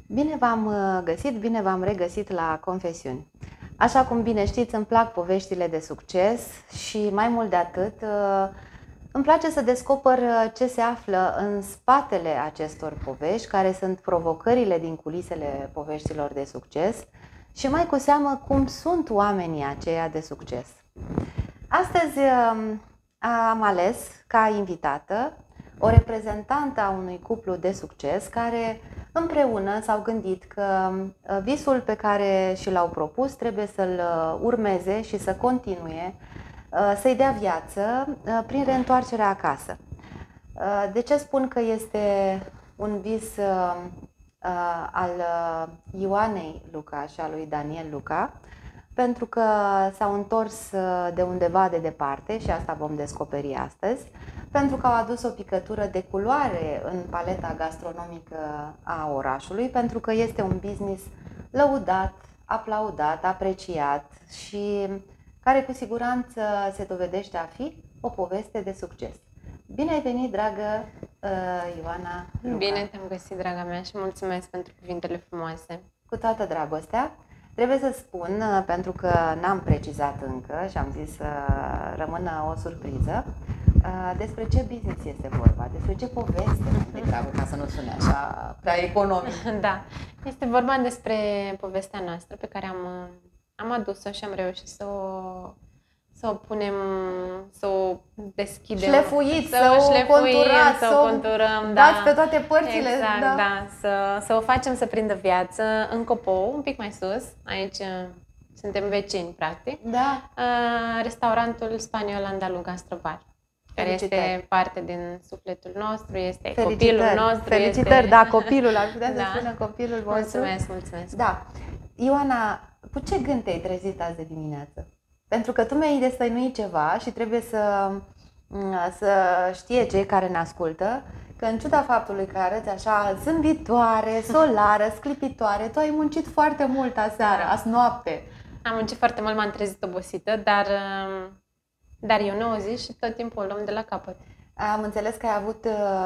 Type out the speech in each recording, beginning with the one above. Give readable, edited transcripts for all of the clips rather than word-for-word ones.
Bine v-am găsit, bine v-am regăsit la Confesiuni. Așa cum bine știți, îmi plac poveștile de succes și mai mult de atât, îmi place să descoper ce se află în spatele acestor povești, care sunt provocările din culisele poveștilor de succes și mai cu seamă cum sunt oamenii aceia de succes. Astăzi am ales ca invitată o reprezentantă a unui cuplu de succes care împreună s-au gândit că visul pe care și l-au propus trebuie să-l urmeze și să continue, să-i dea viață prin reîntoarcerea acasă. De ce spun că este un vis al Ioanei Luca și al lui Daniel Luca? Pentru că s-au întors de undeva de departe și asta vom descoperi astăzi, pentru că au adus o picătură de culoare în paleta gastronomică a orașului, pentru că este un business lăudat, aplaudat, apreciat și care cu siguranță se dovedește a fi o poveste de succes. Bine ai venit, dragă Ioana Luca. Bine te-am găsit, draga mea, și mulțumesc pentru cuvintele frumoase. Cu toată dragostea. Trebuie să spun, pentru că n-am precizat încă și am zis să rămână o surpriză, despre ce business este vorba, despre ce poveste, degrabă, ca să nu sune așa prea economic. Da, este vorba despre povestea noastră pe care am adus-o și am reușit să o punem, să o deschidem. Șlefuiți, să o conturați, să o conturăm, dați pe toate părțile. Exact, da. Să o facem să prindă viață în Copou, un pic mai sus. Aici suntem vecini, practic. Da. Restaurantul Spaniol Andaluz Gastrobar, care este parte din sufletul nostru, este copilul nostru. Felicitări, da, copilul, ar putea să spună copilul vostru. Mulțumesc. Da. Ioana, cu ce gând te-ai trezit azi de dimineață? Pentru că tu mi-ai destăinuit ceva și trebuie să știe cei care ne ascultă că în ciuda faptului că arăți așa zâmbitoare, solară, sclipitoare, tu ai muncit foarte mult aseară, azi noapte. Am muncit foarte mult, m-am trezit obosită, dar eu nu o zi și tot timpul o luăm de la capăt. Am înțeles că ai avut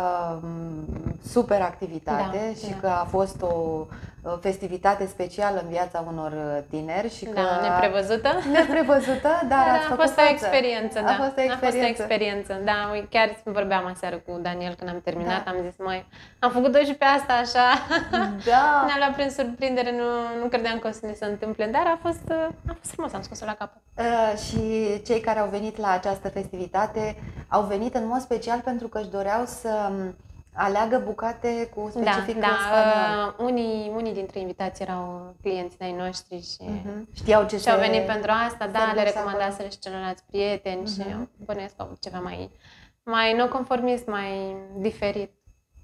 super activitate și că a fost o festivitate specială în viața unor tineri și că neprevăzută, dar a fost o experiență, A fost o experiență, da. Chiar vorbeam aseară cu Daniel când am terminat, am zis, am făcut-o și pe asta așa. Da. Ne-a luat prin surprindere, nu credeam că o să ne se întâmple, dar a fost frumos, am scos-o la capăt. Și cei care au venit la această festivitate au venit în mod special pentru că își doreau să aleagă bucate cu specific spaniol. Unii dintre invitați erau clienți ai noștri și știau ce și au venit pentru asta, le recomandaseră și celorlalți prieteni și bănuiesc ceva mai non-conformist, mai diferit.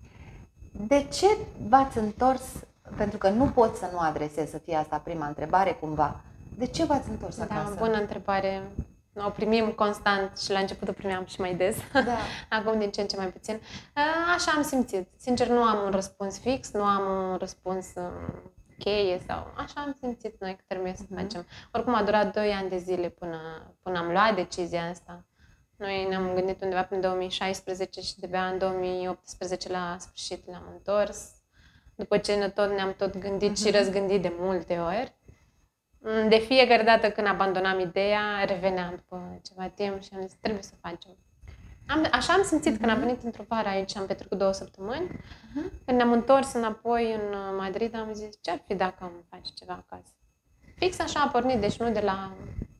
De ce v-ați întors? Pentru că nu pot să nu adresez, să fie asta prima întrebare cumva. De ce v-ați întors acasă? Da, bună întrebare. O primim constant și la început o primeam și mai des. Da. Acum din ce în ce mai puțin. Așa am simțit. Sincer, nu am un răspuns fix, nu am un răspuns cheie sau așa am simțit noi că trebuie să facem. Oricum a durat 2 ani de zile până am luat decizia asta. Noi ne-am gândit undeva până 2016 și de-abia în 2018 la sfârșit ne-am întors. După ce ne-am tot gândit și răzgândit de multe ori. De fiecare dată când abandonam ideea, reveneam după ceva timp și am zis, trebuie să facem. Așa am simțit când am venit într-o vară aici, am petrecut 2 săptămâni. Când ne-am întors înapoi în Madrid, am zis, ce-ar fi dacă am face ceva acasă? Fix așa a pornit, deci nu de la...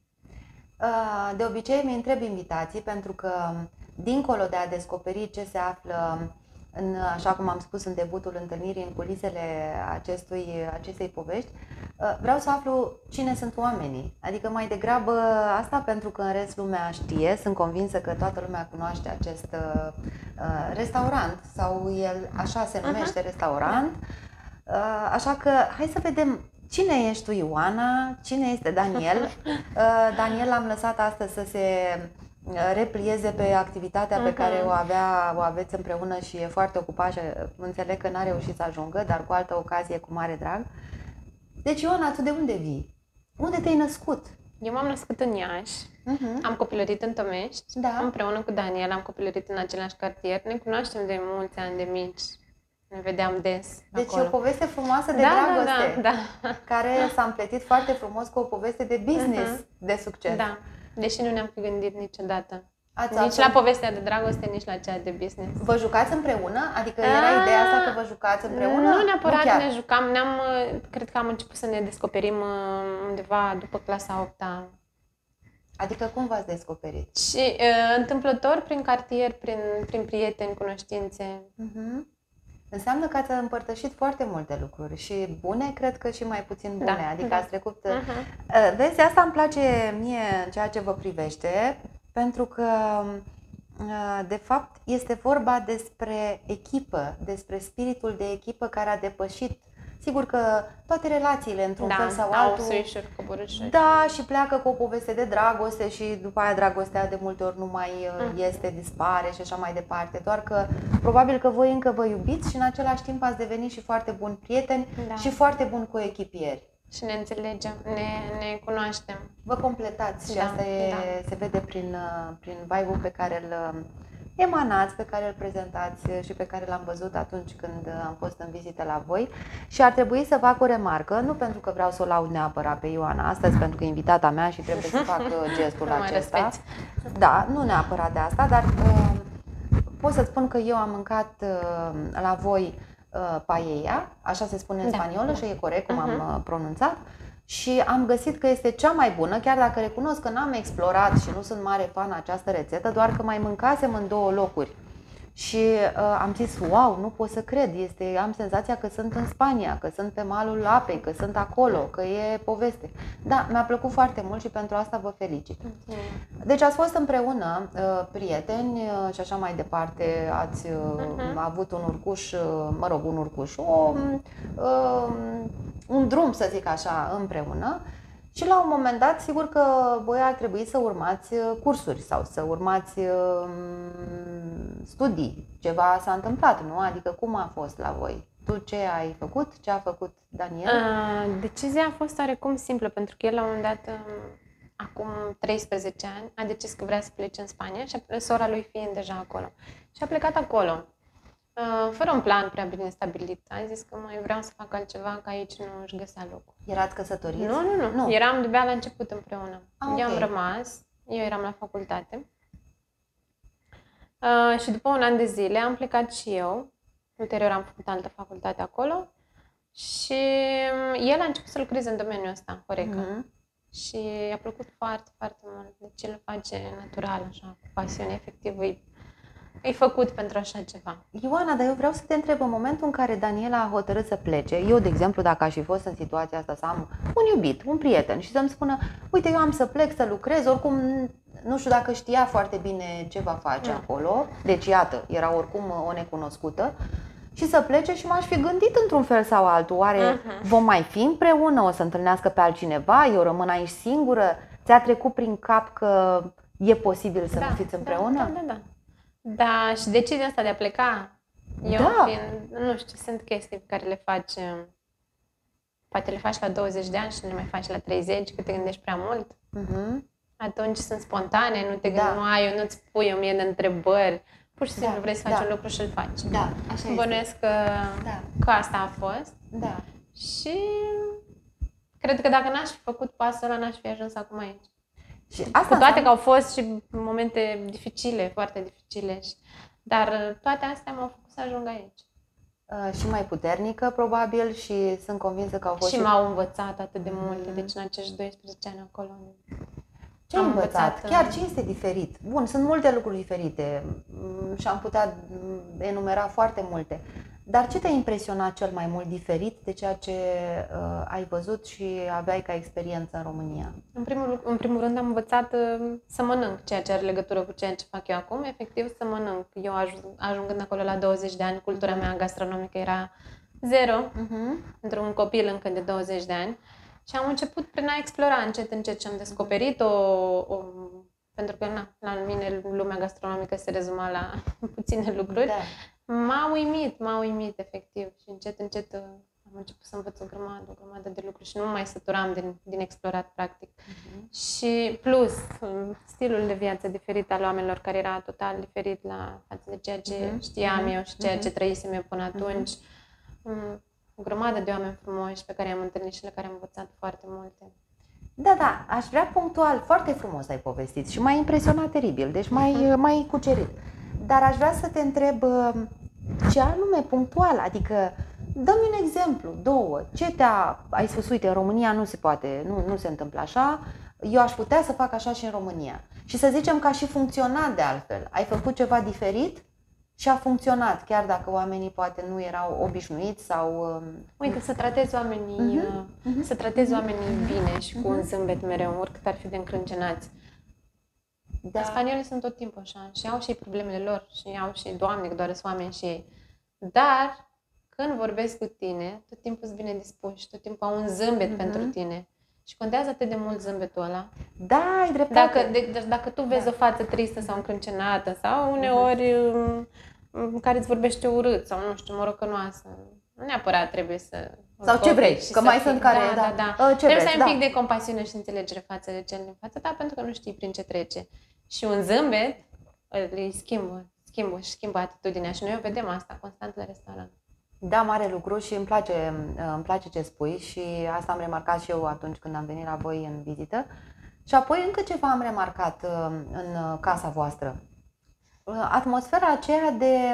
De obicei mi întreb invitații, pentru că dincolo de a descoperi ce se află așa cum am spus în debutul întâlnirii, în culisele acestei povești, vreau să aflu cine sunt oamenii. Adică mai degrabă asta, pentru că în rest lumea știe, sunt convinsă că toată lumea cunoaște acest restaurant sau el așa se numește, restaurant. Așa că hai să vedem cine ești tu, Ioana, cine este Daniel. Daniel l-am lăsat astăzi să se replieze pe activitatea pe care o aveți împreună și e foarte ocupat și înțeleg că n-a reușit să ajungă, dar cu altă ocazie, cu mare drag. Deci, Ioana, tu de unde vii? Unde te-ai născut? Eu m-am născut în Iași, am copilărit în Tomești, împreună cu Daniel am copilărit în același cartier, ne cunoaștem de mulți ani de mici. ne vedeam des Deci acolo. e o poveste frumoasă de dragoste, da. care s-a împletit foarte frumos cu o poveste de business de succes. Da, deși nu ne-am fi gândit niciodată. Ați Nici la povestea de dragoste, nici la cea de business. Vă jucați împreună? Adică era ideea asta că vă jucați împreună? Nu neapărat ne jucam. Cred că am început să ne descoperim undeva după clasa 8-a. Adică cum v-ați descoperit? Și întâmplător, prin cartier, prin prieteni, cunoștințe. Înseamnă că ați împărtășit foarte multe lucruri și bune, cred că și mai puțin bune. Da. Adică ați trecut... Vezi, asta îmi place mie în ceea ce vă privește, pentru că de fapt este vorba despre echipă, despre spiritul de echipă care a depășit. Sigur că toate relațiile, într-un fel sau altul, da, și pleacă cu o poveste de dragoste și după aia dragostea de multe ori nu mai este, dispare și așa mai departe. Doar că probabil că voi încă vă iubiți și în același timp ați devenit și foarte buni prieteni și foarte buni coechipieri. Și ne înțelegem, ne cunoaștem. Vă completați și asta se vede prin vibe-ul pe care îl emanați, pe care îl prezentați și pe care l-am văzut atunci când am fost în vizită la voi. Și ar trebui să fac o remarcă, nu pentru că vreau să o laud neapărat pe Ioana astăzi, pentru că e invitata mea și trebuie să fac gestul acesta. Da, nu neapărat de asta, dar pot să spun că eu am mâncat la voi paella, așa se spune în spaniolă și e corect cum am pronunțat. Și am găsit că este cea mai bună, chiar dacă recunosc că n-am explorat și nu sunt mare fan această rețetă, doar că mai mâncasem în 2 locuri. Și am zis, wow, nu pot să cred, am senzația că sunt în Spania, că sunt pe malul apei, că sunt acolo, că e poveste. Da, mi-a plăcut foarte mult și pentru asta vă felicit. Deci ați fost împreună, prieteni și așa mai departe, ați avut un urcuș, un drum, să zic așa, împreună. Și la un moment dat, sigur că voi ar trebui să urmați cursuri sau să urmați studii. Ceva s-a întâmplat, nu? Adică cum a fost la voi? Tu ce ai făcut? Ce a făcut Daniel? Decizia a fost oarecum simplă, pentru că el la un moment dat, acum 13 ani, a decis că vrea să plece în Spania și sora lui fiind deja acolo. Și a plecat acolo. Fără un plan prea bine stabilit. A zis că mai vreau să fac altceva, că aici nu își găsea locul. Erați căsătoriți? Nu. Eram de-abia la început împreună. Eu am rămas, eu eram la facultate. Și după un an de zile am plecat și eu. Ulterior am făcut altă facultate acolo. Și el a început să lucreze în domeniul ăsta, Horeca. Și i-a plăcut foarte, foarte mult. Deci el o face natural, așa, cu pasiune, efectiv. E făcut pentru așa ceva. Ioana, dar eu vreau să te întreb, în momentul în care Daniela a hotărât să plece, eu, de exemplu, dacă aș fi fost în situația asta, să am un iubit, un prieten și să-mi spună, uite, eu am să plec, să lucrez, oricum, nu știu dacă știa foarte bine ce va face acolo, deci iată, era oricum o necunoscută, și să plece și m-aș fi gândit într-un fel sau altul, oare vom mai fi împreună, o să întâlnească pe altcineva, eu rămân aici singură, ți-a trecut prin cap că e posibil să nu fiți împreună? Da, și decizia asta de a pleca, nu știu, sunt chestii pe care le faci, poate le faci la 20 de ani și nu le mai faci la 30, că te gândești prea mult. Atunci sunt spontane, nu te gândești, nu-ți pui 1000 de întrebări, pur și simplu vrei să faci un lucru și îl faci. Da, așa bănuiesc că asta a fost. Da. Și cred că dacă n-aș fi făcut pasul ăla, n-aș fi ajuns acum aici. Și asta cu toate că au fost și momente dificile, foarte dificile, dar toate astea m-au făcut să ajung aici. Și mai puternică, probabil, și sunt convinsă că au fost și m-au învățat atât de multe, deci în acești 12 ani acolo. Ce ai învățat? Chiar ce este diferit? Bun, sunt multe lucruri diferite și am putea enumera foarte multe. Dar ce te-a impresionat cel mai mult diferit de ceea ce ai văzut și aveai ca experiență în România? În primul rând am învățat să mănânc, ceea ce are legătură cu ceea ce fac eu acum, efectiv să mănânc. Eu ajungând acolo la 20 de ani, cultura mea gastronomică era zero, pentru un copil încă de 20 de ani. Și am început prin a explora încet și am descoperit pentru că la mine lumea gastronomică se rezuma la puține lucruri. M-a uimit efectiv și încet am început să învăț o grămadă de lucruri și nu mă mai săturam din explorat, practic. Și plus, stilul de viață diferit al oamenilor, care era total diferit față de ceea ce știam eu și ceea ce trăisem eu până atunci. O grămadă de oameni frumoși pe care am întâlnit și la care am învățat foarte multe. Da, aș vrea punctual, foarte frumos ai povestit și m-ai impresionat teribil, deci m-ai cucerit. Dar aș vrea să te întreb ce anume punctual, adică dă-mi un exemplu, două, ai spus, uite, în România nu se poate, nu se întâmplă așa, eu aș putea să fac așa și în România. Și să zicem că a și funcționat de altfel, ai făcut ceva diferit și a funcționat, chiar dacă oamenii poate nu erau obișnuiți sau... Uite, să tratezi oamenii, să tratezi oamenii bine și cu un zâmbet mereu, oricât ar fi de încrâncenați. Da. Spaniolii sunt tot timpul așa și au și problemele lor și au și, Doamne, că doar sunt oameni și ei. Dar când vorbesc cu tine, tot timpul sunt bine dispuși, tot timpul au un zâmbet pentru tine. Și contează atât de mult zâmbetul ăla. Da, ai dreptate. Dacă tu vezi o față tristă sau încrâncenată sau uneori care îți vorbește urât sau nu știu, morocănoasă, nu neapărat trebuie să... Sau ce vrei, că mai sunt care... Da. Trebuie să ai un pic de compasiune și înțelegere față de cel din față, dar pentru că nu știi prin ce trece. Și un zâmbet îi schimbă atitudinea și noi o vedem asta constant la restaurant. Da, mare lucru și îmi place ce spui și asta am remarcat și eu atunci când am venit la voi în vizită. Și apoi încă ceva am remarcat în casa voastră. Atmosfera aceea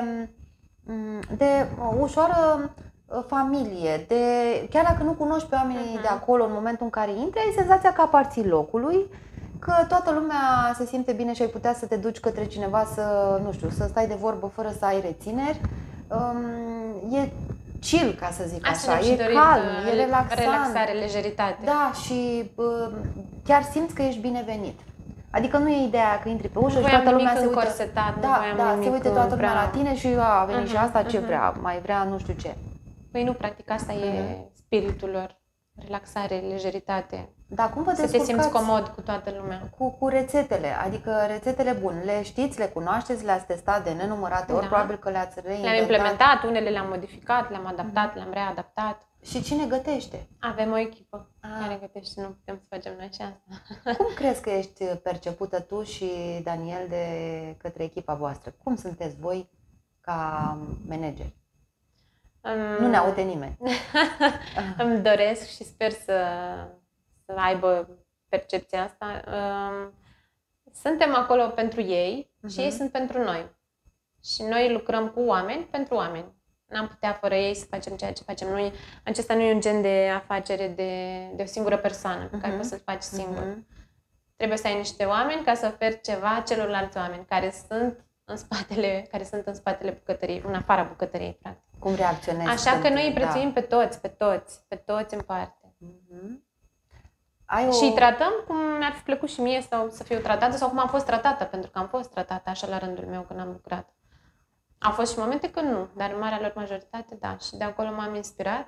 de ușoară familie, chiar dacă nu cunoști pe oamenii de acolo în momentul în care intri, ai senzația că aparții locului, că toată lumea se simte bine și ai putea să te duci către cineva să stai de vorbă fără să ai rețineri. E chill, ca să zic așa, e calm, e relaxant. Relaxare, lejeritate. Da, și chiar simți că ești binevenit. Adică nu e ideea că intri pe ușă și toată lumea se uită. Se uită toată lumea la tine și a venit și asta ce vrea, mai vrea nu știu ce. Păi nu, practic asta e spiritul lor. Relaxare, lejeritate. Dar cum vă să te simți comod cu toată lumea. Cu rețetele, adică rețetele bune, le știți, le cunoașteți, le-ați testat de nenumărate ori, probabil că le-ați reinventat. Le-am implementat, unele le-am modificat, le-am adaptat, le-am readaptat. Și cine gătește? Avem o echipă care gătește, nu putem să facem noi și asta. Cum crezi că ești percepută tu și Daniel de către echipa voastră? Cum sunteți voi ca manageri? Nu ne aude nimeni. Îmi doresc și sper să aibă percepția asta. Suntem acolo pentru ei și ei sunt pentru noi. Și noi lucrăm cu oameni pentru oameni. N-am putea fără ei să facem ceea ce facem noi. Acesta nu e un gen de afacere de o singură persoană pe care poți să-l faci singur. Trebuie să ai niște oameni ca să oferi ceva celorlalți oameni care sunt în spatele bucătăriei, în afara bucătăriei, practic. Cum reacționezi? Așa că noi îi prețuim pe toți în parte. Și îi tratăm cum mi-ar fi plăcut și mie să fiu tratată sau cum am fost tratată, pentru că am fost tratată așa la rândul meu când am lucrat. Au fost și momente când nu, dar în marea lor majoritate, da. Și de acolo m-am inspirat.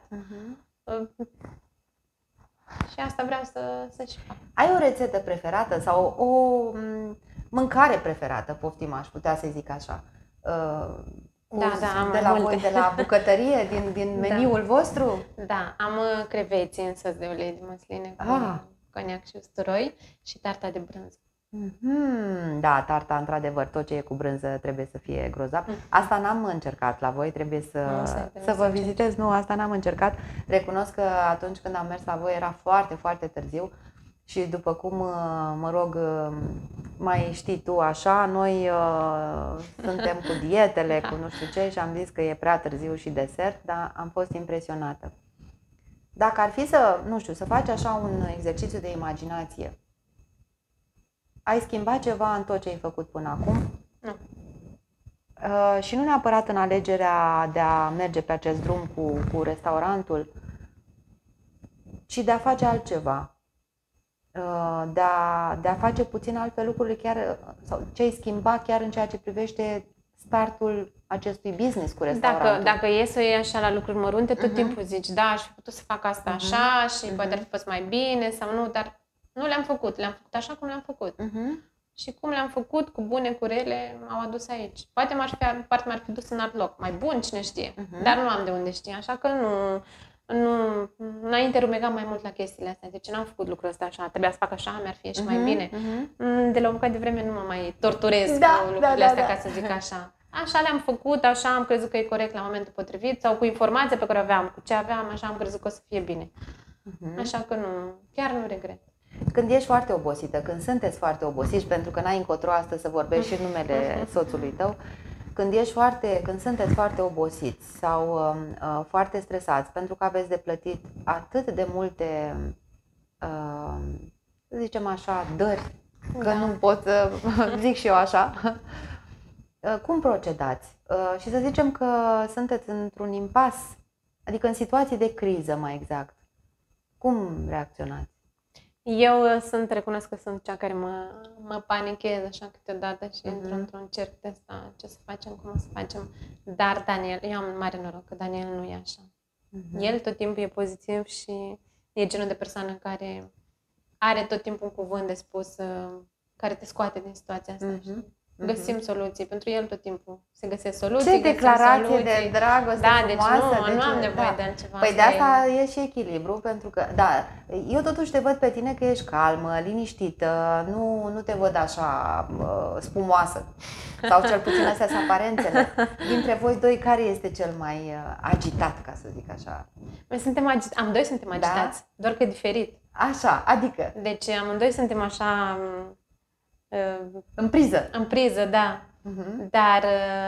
Și asta vreau să și fac. Ai o rețetă preferată sau o mâncare preferată, poftim, aș putea să zic așa? Am de la voi, de la bucătărie, din meniul vostru? Da, am creveți în sos de ulei de măsline cu coniac și usturoi și tarta de brânză. Da, tarta, într-adevăr, tot ce e cu brânză trebuie să fie grozav. Asta n-am încercat la voi, trebuie să vă vizitez. Nu, asta n-am încercat. Recunosc că atunci când am mers la voi era foarte, foarte târziu și după cum, mă rog, mai știi tu așa, noi suntem cu dietele, cu nu știu ce și am zis că e prea târziu și desert, dar am fost impresionată. Dacă ar fi să faci așa un exercițiu de imaginație, ai schimbat ceva în tot ce ai făcut până acum? Nu. Și nu neapărat în alegerea de a merge pe acest drum cu restaurantul, ci de a face altceva. De a face puțin altfel lucrurile chiar, sau ce ai schimbat chiar în ceea ce privește startul acestui business cu restaurantul. Dacă e să iei așa la lucruri mărunte, tot timpul zici, da, aș fi putut să fac asta așa și poate ar fi fost mai bine sau nu, dar nu le-am făcut. Le-am făcut așa cum le-am făcut. Și cum le-am făcut, cu bune, cu rele, m-au adus aici. Poate m-ar fi dus în alt loc. Mai bun, cine știe. Dar nu am de unde ști. Așa că înainte rumegam mai mult la chestiile astea, deci n-am făcut lucrul ăsta așa, trebuia să fac așa, mi-ar fi și mai bine. De la un bucăt de vreme nu mă mai torturez cu lucrurile astea, ca să zic așa. Așa le-am făcut, așa am crezut că e corect la momentul potrivit sau cu informația pe care o aveam, cu ce aveam, așa am crezut că o să fie bine. Așa că chiar nu regret. Când ești foarte obosită, când sunteți foarte obosiți, pentru că n-ai încotro astăzi să vorbești și numele soțului tău, când sunteți foarte obosiți sau foarte stresați pentru că aveți de plătit atât de multe, să zicem așa, dări, că nu pot să zic și eu așa, cum procedați? Și să zicem că sunteți într-un impas, adică în situații de criză mai exact. Cum reacționați? Eu recunosc că sunt cea care mă panichez așa câteodată și intru într-un cerc de ăsta, ce să facem, cum o să facem. Dar Daniel, eu am mare noroc că Daniel nu e așa. El tot timpul e pozitiv și e genul de persoană care are tot timpul un cuvânt de spus, care te scoate din situația asta. Găsim soluții. Pentru el tot timpul se găsesc soluții. Ce declarație de dragoste frumoasă! Deci nu am nevoie de altceva. Păi de asta e și echilibru, pentru că, eu totuși te văd pe tine că ești calmă, liniștită, nu te văd așa spumoasă. Sau cel puțin astea sunt aparențele. Dintre voi doi, care este cel mai agitat, ca să zic așa? Noi amândoi suntem agitați, doar că e diferit. Așa, adică? Deci amândoi suntem așa... În priză. În priză, da. Dar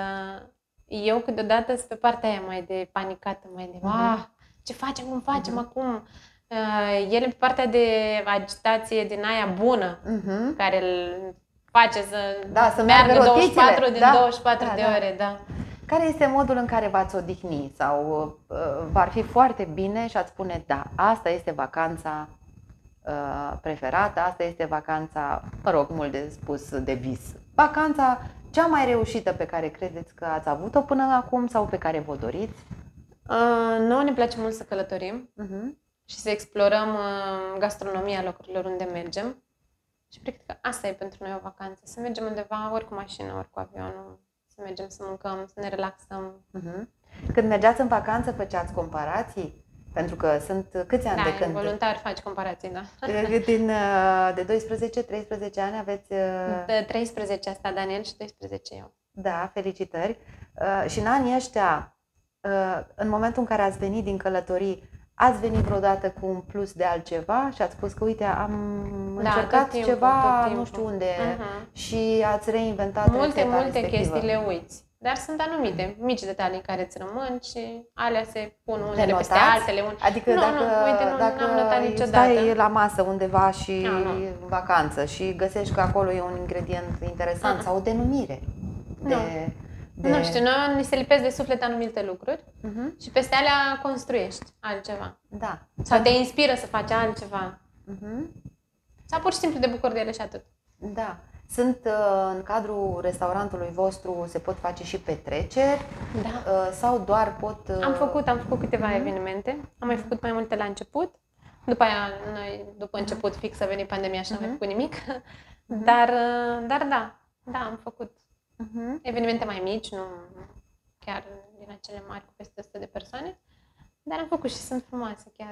eu câteodată sunt pe partea aia mai de panicată, mai de ce facem, cum facem acum? El e pe partea de agitație din aia bună, care îl face să meargă 24 din 24 de ore. Da. Care este modul în care v-ați odihni? Sau v-ar fi foarte bine și ați spune, da, asta este vacanța preferată, asta este vacanța, mult de spus, de vis. Vacanța cea mai reușită pe care credeți că ați avut-o până acum sau pe care vă doriți? Nouă ne place mult să călătorim și să explorăm gastronomia locurilor unde mergem. Și cred că asta e pentru noi o vacanță. Să mergem undeva, ori cu mașina, ori cu avionul, să mergem să mâncăm, să ne relaxăm. Când mergeați în vacanță, făceați comparații? Pentru că sunt câți ani de când? Voluntar faci comparații, da. De 12-13 ani aveți... De 13 asta Daniel și 12 eu. Da, felicitări. Și în anii ăștia, în momentul în care ați venit din călătorii, ați venit vreodată cu un plus de altceva și ați spus că uite, am încercat ceva, nu știu unde, și ați reinventat multe chestii le uiți. Dar sunt anumite mici detalii care îți rămân și alea se pun unele peste altele. Adică dacă n-am notat niciodată. Stai la masă undeva și în vacanță și găsești că acolo e un ingredient interesant sau o denumire. Nu știu, noi ni se lipesc de suflet anumite lucruri și peste alea construiești altceva. Da. Sau te inspiră să faci altceva. Sau pur și simplu de bucuri de ele și atât. Da. Sunt în cadrul restaurantului vostru, se pot face și petreceri? Da. Sau doar pot... Am făcut câteva evenimente. Am mai făcut mai multe la început. După aia, după început fix a venit pandemia și n-am mai făcut nimic. Dar da, am făcut evenimente mai mici, nu chiar din acele mari cu peste 100 de persoane. Dar am făcut și sunt frumoase, chiar.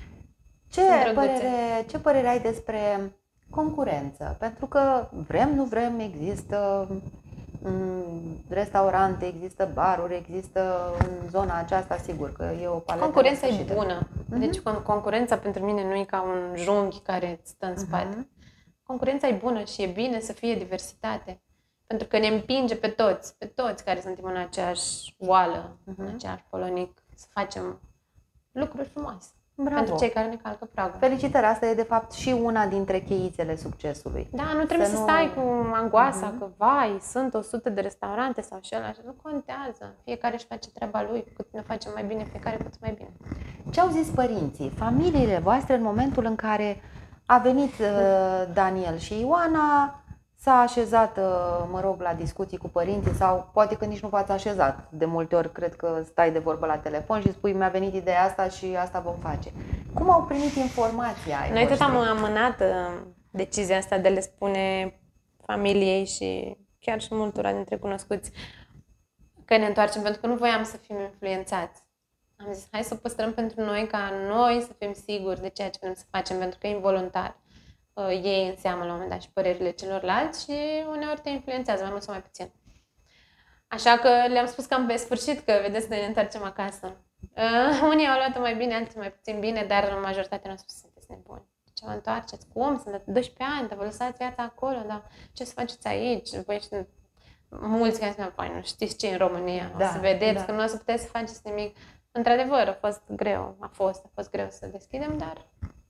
Ce părere ai despre concurență? Pentru că vrem, nu vrem, există restaurante, există baruri, există în zona aceasta, sigur că e o paletă. Concurența e bună. Deci concurența pentru mine nu e ca un junghi care stă în spate. Concurența e bună și e bine să fie diversitate. Pentru că ne împinge pe toți care suntem în aceeași oală, în aceeași polonic, să facem lucruri frumoase. Bravo. Pentru cei care ne calcă pragul. Felicitări, asta e de fapt și una dintre cheițele succesului. Da, nu trebuie să stai cu angoasa că vai, sunt 100 de restaurante sau și ăla, nu contează. Fiecare își face treaba lui, cu cât ne facem mai bine, fiecare cu cât mai bine. Ce au zis părinții, familiile voastre în momentul în care a venit Daniel și Ioana, s-a așezat, la discuții cu părinții sau poate că nici nu v-ați așezat. De multe ori cred că stai de vorbă la telefon și spui mi-a venit ideea asta și asta vom face. Cum au primit informația? Noi tot am amânat decizia asta de le spune familiei și chiar și multora dintre cunoscuți că ne întoarcem, pentru că nu voiam să fim influențați. am zis, hai să o păstrăm pentru noi, ca noi să fim siguri de ceea ce vrem să facem, pentru că e involuntar. Ei în seamă la un moment dat și părerile celorlalți și uneori te influențează, mai mult sau mai puțin. Așa că le-am spus cam pe sfârșit că, vedeți, noi ne întoarcem acasă. Unii au luat-o mai bine, alții mai puțin bine, dar majoritatea ne-au spus, sunteți nebuni. Ce vă întoarceți? Cum? Sunt 12 ani, dar vă lăsați viața acolo, dar ce să faceți aici? Mulți care spun, păi, nu știți ce în România, o să vedeți că nu o să puteți să faceți nimic. Într-adevăr, a fost greu, a fost greu să deschidem, dar...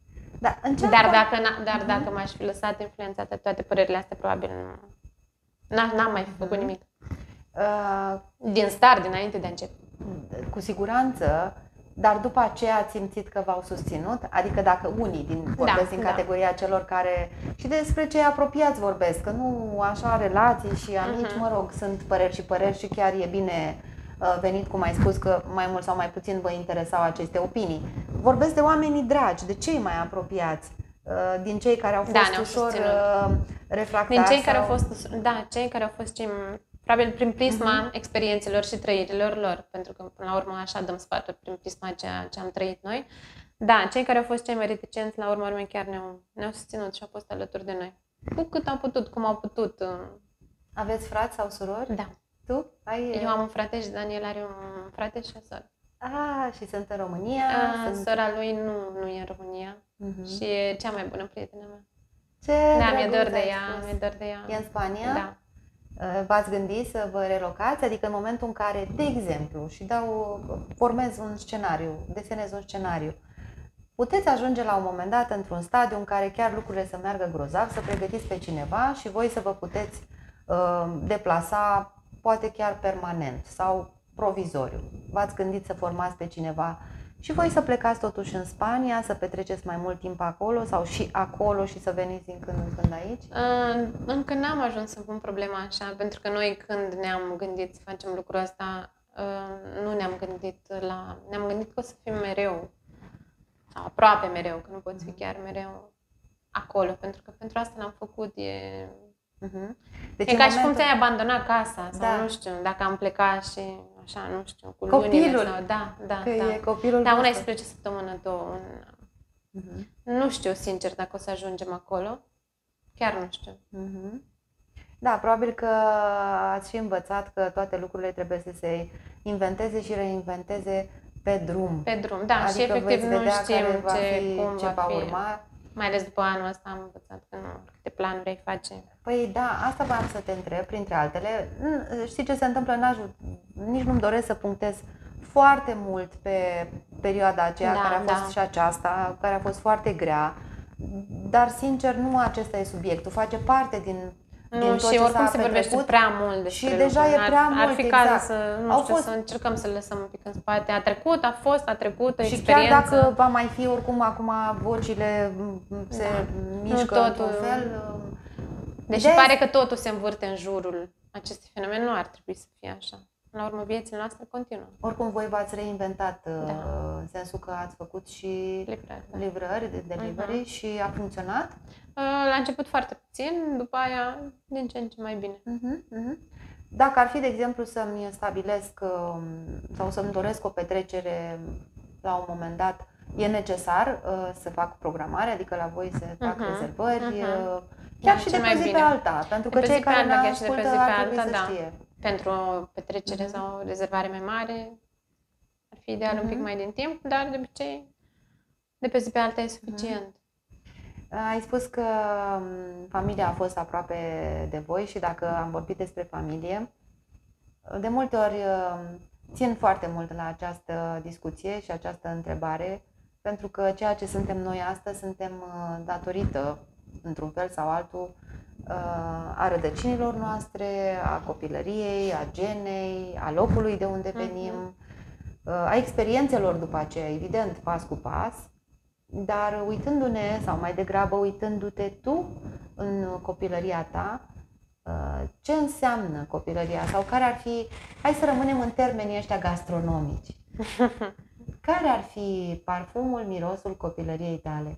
Dar dacă m-aș fi lăsat influențată toate părerile astea, probabil n-am mai făcut nimic. Din start, dinainte de a începe. Cu siguranță, dar după aceea ați simțit că v-au susținut? Adică dacă unii din categoria celor care... Și despre cei apropiați vorbesc, că nu așa relații și amici, mă rog, sunt păreri și chiar e bine venit, cum ai spus, că mai mult sau mai puțin vă interesau aceste opinii. Vorbesc de oamenii dragi, de cei mai apropiați, din cei care au fost ușor refractari. Din cei care au fost, cei care au fost probabil prin prisma experiențelor și trăirilor lor, pentru că până la urmă așa dăm sfaturi prin prisma ce am trăit noi. Da, cei care au fost cei mai reticenți, la urmă chiar ne-au susținut și au fost alături de noi. Cu cât au putut, cum au putut. Aveți frați sau surori? Da. Tu? Eu am un frate și Daniel are un frate și o soră. Și sunt în România? Sora lui nu e în România și e cea mai bună prietenă mea. Mi-e dor de ea. E în Spania? Da. V-ați gândit să vă relocați? Adică în momentul în care, de exemplu, și formez un scenariu, desenez un scenariu, puteți ajunge la un moment dat într-un stadiu în care chiar lucrurile să meargă grozav, să pregătiți pe cineva și voi să vă puteți deplasa, poate chiar permanent sau provizoriu. V-ați gândit să formați pe cineva și voi să plecați totuși în Spania, să petreceți mai mult timp acolo sau și acolo și să veniți din când în când aici? Încă n-am ajuns să pun problema așa, pentru că noi când ne-am gândit să facem lucrul ăsta, nu ne-am gândit ne-am gândit că o să fim mereu, sau aproape mereu, că nu poți fi chiar mereu acolo, pentru că pentru asta l-am făcut, Deci e ca și cum ți-ai abandonat casa sau nu știu, dacă am plecat și așa, nu știu, cu lunile sau... E copilul una e să plece săptămână, două. Nu știu, sincer, dacă o să ajungem acolo. Chiar nu știu. Da, probabil că ați și învățat că toate lucrurile trebuie să se inventeze și reinventeze pe drum. Pe drum, da. Adică și efectiv nu știm ce va urma. Mai ales după anul ăsta am învățat că câte planuri ai face. Păi da, asta voiam să te întreb, printre altele. Știi ce se întâmplă? Nici nu-mi doresc să punctez foarte mult pe perioada aceea care a fost și aceasta, care a fost foarte grea. Dar, sincer, nu acesta e subiectul. Face parte din tot și oricum se vorbește prea mult despre și deja e prea mult, ar fi cazul să încercăm să-l lăsăm un pic în spate. A trecut, a trecut o experiență. Și chiar dacă va mai fi, oricum acum vocile se mișcă într-un fel. Deși pare că totul se învârte în jurul acestui fenomen, nu ar trebui să fie așa. La urmă, viețile noastre continuă. Oricum, voi v-ați reinventat în sensul că ați făcut și livrări de delivery și a funcționat? La început foarte puțin, după aia din ce în ce mai bine. Dacă ar fi, de exemplu, să-mi stabilesc sau să-mi doresc o petrecere la un moment dat, e necesar să fac programare, adică la voi se fac rezervări, chiar și de pe zi pe alta, pentru că cei care ne ascultă ar trebui să știe. Pentru o petrecere sau o rezervare mai mare ar fi ideal un pic mai din timp, dar de obicei de pe zi pe alta e suficient. Ai spus că familia a fost aproape de voi și dacă am vorbit despre familie, de multe ori țin foarte mult la această discuție și această întrebare, pentru că ceea ce suntem noi astăzi suntem datorită, într-un fel sau altul, a rădăcinilor noastre, a copilăriei, a genei, a locului de unde venim, a experiențelor după aceea, evident, pas cu pas, dar uitându-ne, sau mai degrabă uitându-te tu în copilăria ta, ce înseamnă copilăria sau care ar fi, hai să rămânem în termenii ăștia gastronomici, care ar fi parfumul, mirosul copilăriei tale?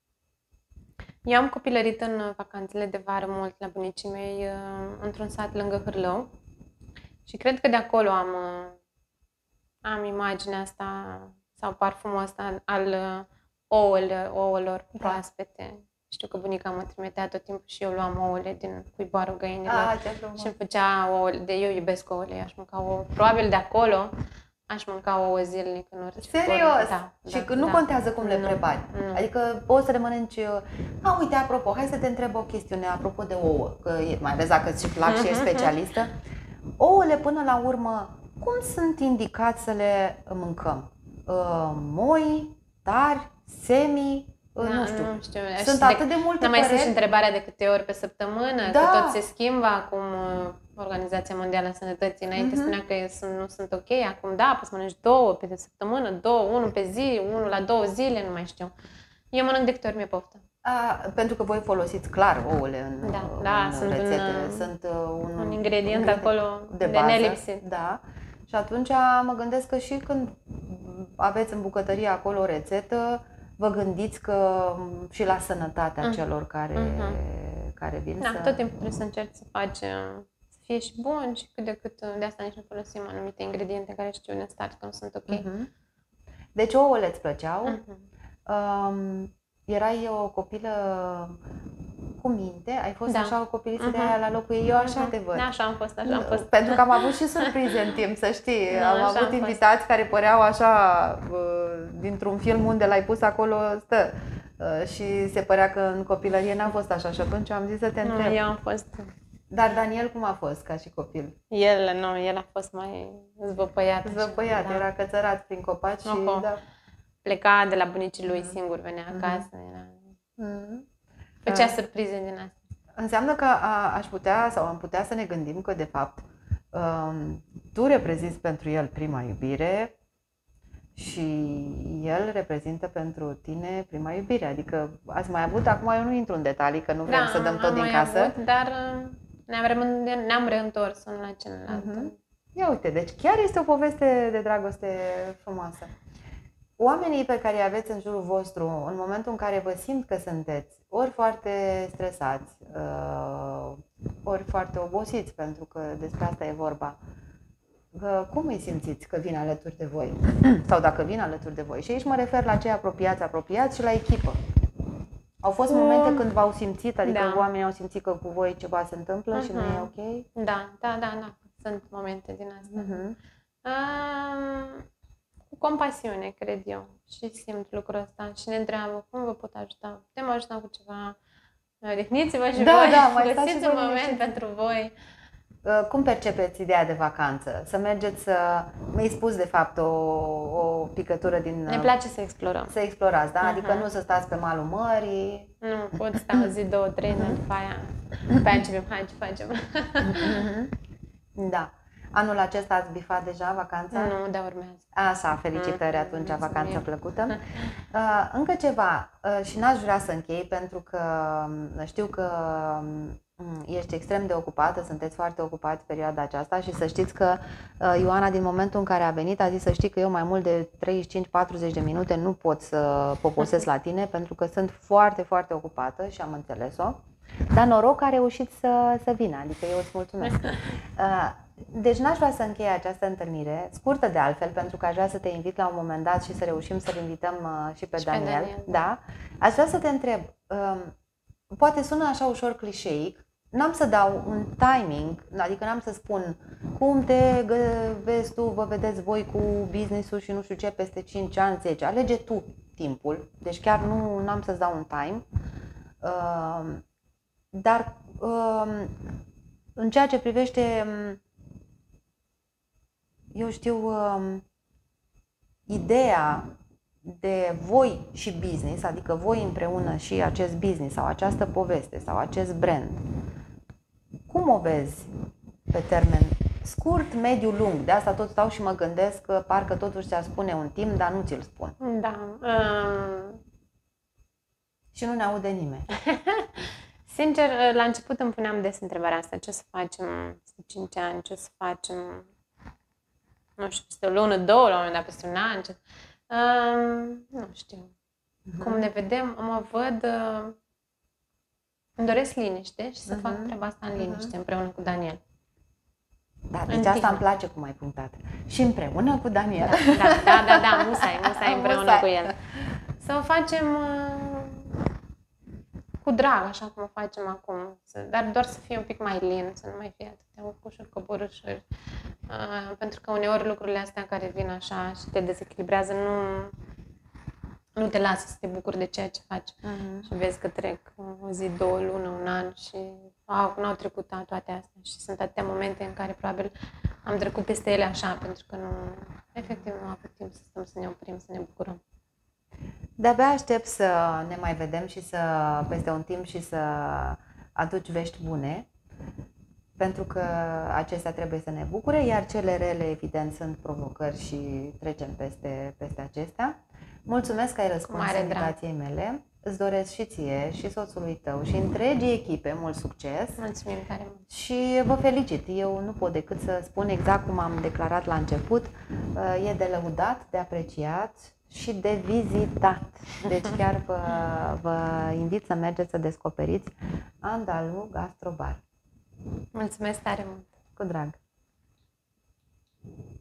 Eu am copilărit în vacanțele de vară mult la bunicii mei într-un sat lângă Hârlău și cred că de acolo am imaginea asta sau parfumul ăsta al ouălor proaspete. Știu că bunica mă trimitea tot timpul și eu luam ouăle din cuibarul găinilor și îmi făcea ouăle. Eu iubesc ouăle, aș mânca ouă. Probabil de acolo aș mânca ouă zilnic în orice formă. Serios? Și nu contează cum le prepari. Adică poți să le mănânci... uite, apropo, hai să te întreb o chestiune apropo de ouă, că mai ales dacă îți plac și ești specialistă. Ouăle, până la urmă, cum sunt indicați să le mâncăm? Moi, tari, semi? Nu știu. Sunt atât de multe păreri. Mai sunt și întrebarea de câte ori pe săptămână, că tot se schimbă acum Organizația Mondială a Sănătății. Înainte spunea că nu sunt ok, acum poți să mănânci 2 pe săptămână, 2, 1 pe zi, 1 la 2 zile, nu mai știu. Eu mănânc de câte ori mi-e poftă. Pentru că voi folosiți clar ouăle în rețete. Sunt un ingredient acolo de nelipsit. Da. Și atunci mă gândesc că și când aveți în bucătărie acolo o rețetă, vă gândiți că și la sănătatea celor care vin să... tot timpul trebuie să încerci să faci, să fie și bun și cât de cât, de asta nici nu folosim anumite ingrediente care știu din start că nu sunt ok. Deci ouăle îți plăceau. Erai o copilă cu minte, ai fost așa o copiliță de aia la locul ei, eu așa te văd. Da, așa am fost. Pentru că am avut și surprize în timp, să știi. Am avut invitați care păreau așa, dintr-un film unde l-ai pus acolo, stă. Și se părea că în copilărie n-a fost așa și atunci am zis să te întreb. Eu am fost... Dar Daniel cum a fost ca și copil? El a fost mai zvăpăiat. Zvăpăiat, era cățărat prin copaci și... Pleca de la bunicii lui singur, venea acasă. Făcea surprize din asta. Înseamnă că am putea să ne gândim că, de fapt, tu reprezinți pentru el prima iubire și el reprezintă pentru tine prima iubire. Adică ați mai avut, acum eu nu intru în detalii, că nu vrem să dăm tot din casă. Avut, dar ne-am reîntors unul la celălalt. Ia uite, deci chiar este o poveste de dragoste frumoasă. Oamenii pe care îi aveți în jurul vostru, în momentul în care vă simt că sunteți ori foarte stresați, ori foarte obosiți, pentru că despre asta e vorba, cum îi simțiți că vin alături de voi? Sau dacă vin alături de voi? Și aici mă refer la cei apropiați și la echipă. Au fost momente când v-au simțit, adică oamenii au simțit că cu voi ceva se întâmplă și nu e ok? Da. Sunt momente din asta. Cu compasiune, cred eu. Și simt lucrul ăsta și ne întreabă cum vă pot ajuta. Putem ajuta cu ceva? Odihniți-vă și voi, găsiți un moment pentru voi. Cum percepeți ideea de vacanță? Să mergeți să... Mi-ai spus, de fapt, o picătură din... Ne place să explorăm. Să explorați, da? Adică nu să stați pe malul mării. Nu, pot sta o zi, 2, 3, după aia începem, hai ce facem. Da. Anul acesta ați bifat deja vacanța? Nu, dar urmează. Așa, felicitări atunci, vacanță plăcută. Încă ceva, și n-aș vrea să închei, pentru că știu că ești extrem de ocupată, sunteți foarte ocupați perioada aceasta și să știți că Ioana, din momentul în care a venit, a zis să știi că eu mai mult de 35-40 de minute nu pot să poposesc la tine, pentru că sunt foarte, foarte ocupată și am înțeles-o. Dar noroc că a reușit să vină, adică eu îți mulțumesc. Deci n-aș vrea să încheie această întâlnire, scurtă de altfel, pentru că aș vrea să te invit la un moment dat și să reușim să-l invităm și pe Daniel. Da? Aș vrea să te întreb, poate sună așa ușor clișeic, n-am să dau un timing, adică n-am să spun cum te vezi tu, vă vedeți voi cu business-ul și nu știu ce peste 5 ani, 10. Alege tu timpul, deci chiar n-am să-ți dau un time. Dar în ceea ce privește, eu știu, ideea de voi și business, adică voi împreună și acest business sau această poveste sau acest brand, cum o vezi pe termen scurt, mediu, lung? De asta tot stau și mă gândesc că parcă totuși ți-ar spune un timp, dar nu ți-l spun. Da. Și nu ne aude nimeni. Sincer, la început îmi puneam des întrebarea asta, ce să facem peste 5 ani, ce să facem, nu știu, peste o lună, 2, la un moment dat, peste un an, nu știu. Cum ne vedem, mă văd, îmi doresc liniște și să fac treaba asta în liniște, împreună cu Daniel. Da, deci asta îmi place cum ai punctat. Și împreună cu Daniel. Da, musai împreună cu el. Să o facem cu drag, așa cum o facem acum. Dar doar să fie un pic mai lin, să nu mai fie atâtea urcușuri, coborâșuri. Pentru că uneori lucrurile astea care vin așa și te dezechilibrează, nu te lasă să te bucuri de ceea ce faci. Și vezi că trec o zi, 2 luni, un an și n-au trecut toate astea. Și sunt atâtea momente în care probabil am trecut peste ele așa, pentru că efectiv nu am avut timp să stăm, să ne oprim, să ne bucurăm. De-abia aștept să ne mai vedem și peste un timp și să aduci vești bune, pentru că acestea trebuie să ne bucure, iar cele rele, evident, sunt provocări și trecem peste acestea. Mulțumesc că ai răspuns invitației mele. Îți doresc și ție, și soțului tău, și întregii echipe mult succes. Mulțumim tare mult. Și vă felicit. Eu nu pot decât să spun exact cum am declarat la început. E de lăudat, de apreciat și de vizitat. Deci chiar vă invit să mergeți să descoperiți Andalu Gastro Bar. Mulțumesc tare mult! Cu drag!